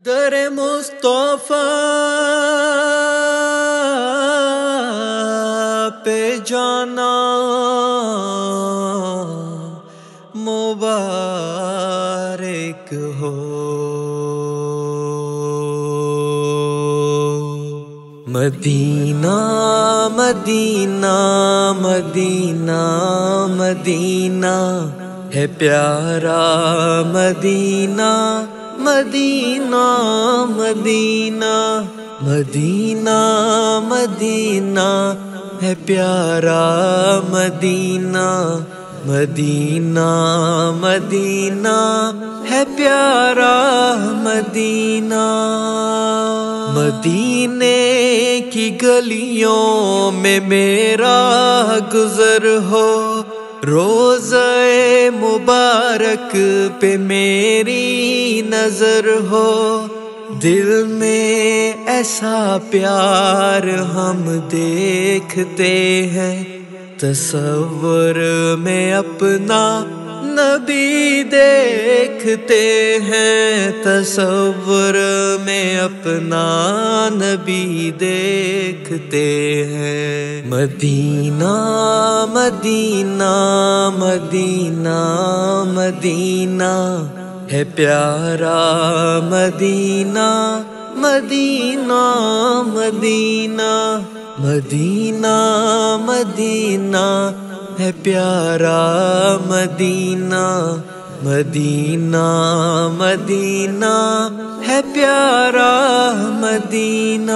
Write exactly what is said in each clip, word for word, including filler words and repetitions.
در مصطفیٰ پہ جانا مبارک ہو، مدینہ مدینہ مدینہ مدینہ ہے پیارا مدینہ، مدینہ مدینہ مدینہ مدینہ ہے پیارا مدینہ، مدینہ مدینہ ہے پیارا مدینہ۔ مدینے کی گلیوں میں میرا گزر ہو، روضہ مبارک پہ میری نظر ہو، دل میں ایسا پیار ہم دیکھتے ہیں، تصور میں اپنا نبی دیکھتے ہیں، تصور میں اپنا نبی دیکھتے ہیں۔ مدینہ مدینہ مدینہ مدینہ ہے پیارا مدینہ، مدینہ مدینہ مدینہ مدینہ ہے پیارا مدینہ، مدینہ مدینہ ہے پیارا مدینہ۔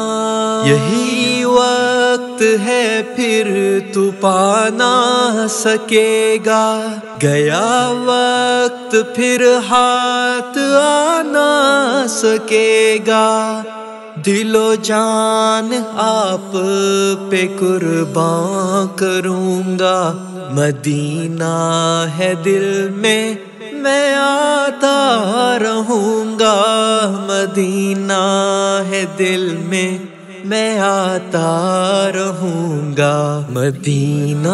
یہی وقت ہے پھر تو پا نہ سکے گا، گیا وقت پھر ہاتھ آ نہ سکے گا، دل و جان آپ پہ قربان کروں گا، مدینہ ہے دل میں میں آتا رہوں گا، مدینہ ہے دل میں میں آتا رہوں گا۔ مدینہ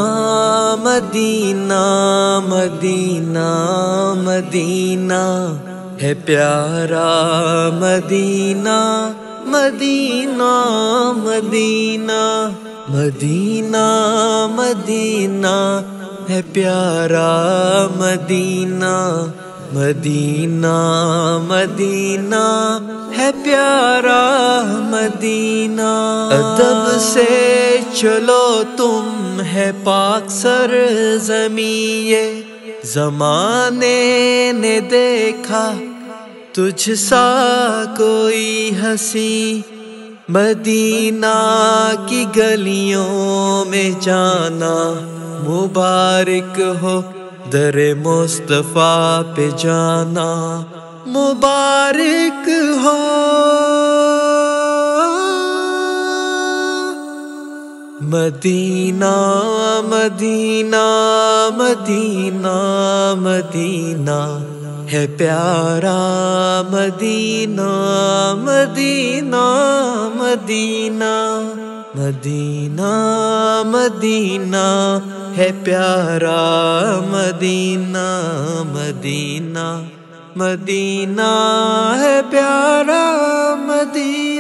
مدینہ مدینہ مدینہ ہے پیارا مدینہ، مدینہ مدینہ مدینہ مدینہ ہے پیارا مدینہ، مدینہ مدینہ ہے پیارا مدینہ۔ ادب سے چلو تم ہے پاک سرزمین، یہ زمانے نے دیکھا تجھ سا کوئی ہنسی، مدینہ کی گلیوں میں جانا مبارک ہو، در مصطفیٰ پہ جانا مبارک ہو، مدینہ مدینہ مدینہ مدینہ ہے پیارا مدینہ، مدینہ مدینہ مدینہ مدینہ ہے پیارا مدینہ، مدینہ مدینہ ہے پیارا مدینہ۔